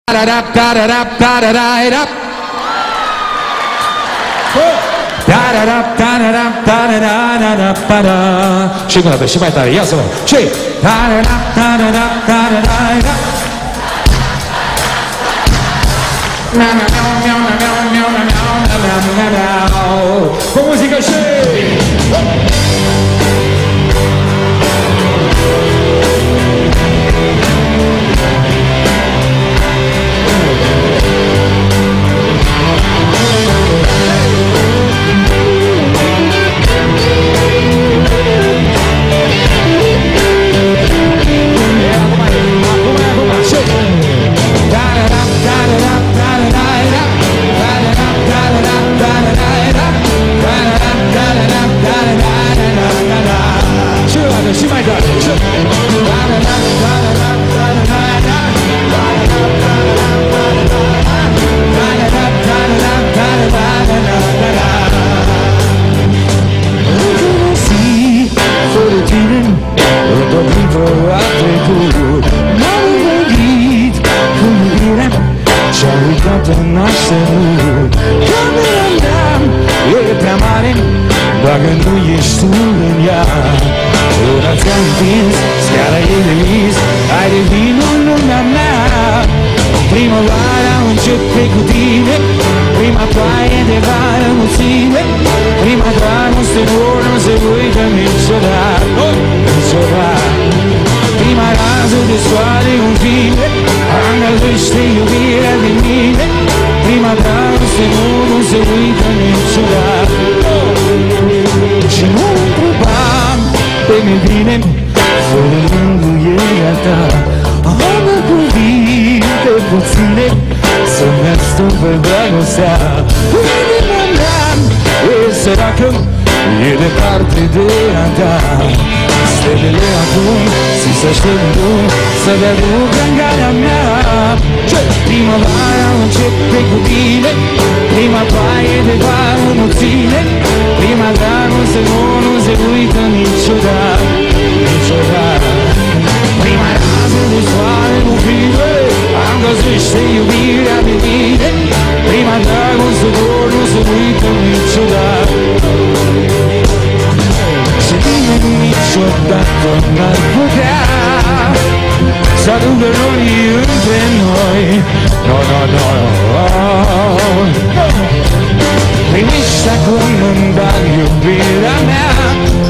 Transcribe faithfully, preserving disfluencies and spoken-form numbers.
Și încă o dată, și mai tare, ia să vă. Și cu muzică și și mai tare. Fără tine, tot timpul a trecut. M-am gândit cu iubirea ce-a uitat în așteptut. Camera mea e prea mare dacă nu ești tu în ea. Ora ți-am întins scara ei de vis, ai de vino în lumea mea. Primăvara am început cu tine, prima ploaie de vară mulțime, prima dragoste nu se uită niciodată, niciodată. Prima rază de soare în fine, angălăște iubirea de mine, prima dragoste nu se uită niciodată. Și nu întrebam pe nebine, fără mângâierea ta, am cuvinte puține să-mi astupă dragostea. Inima mea e săracă, e departe de a ta. Stelele acum ți se așteptăm să le aduc în calea mea. Primăvara începe cu tine, prima ploaie de vară mulțime, prima dragoste nu se uită niciodată, niciodată. Prima rază de soare nu fine, am găsește iubirea de tine, prima dragoste nu se uită niciodată. Și nimeni niciodată n-ar putea să aducă rorii între noi. No, no, no, no. Primești acum în bani iubirea mea,